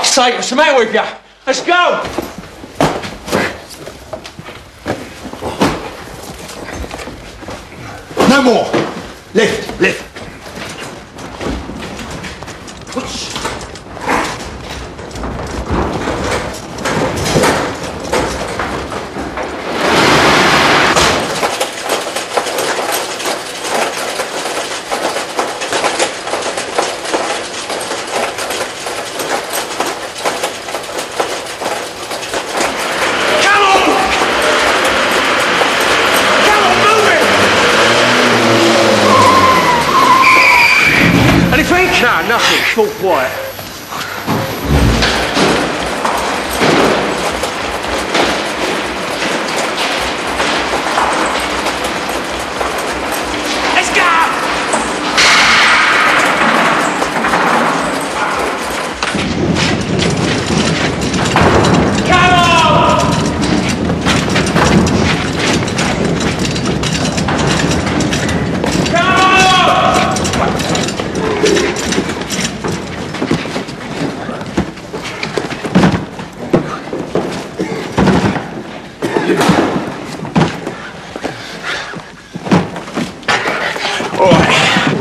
sake, what's the matter with you? Let's go! No more. Lift, lift. Nah, nothing. It's all quiet. Let's go! Come on! Come on! All right.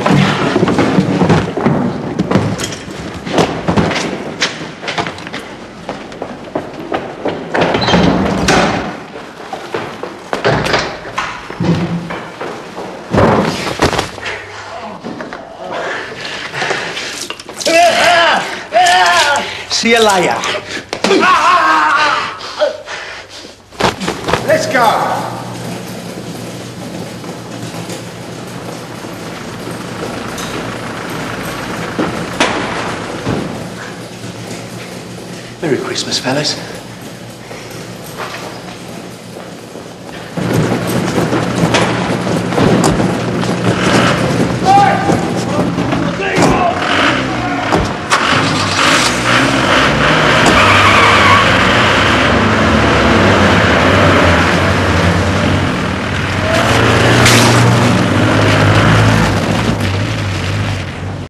See you later. Let's go. Merry Christmas, fellas.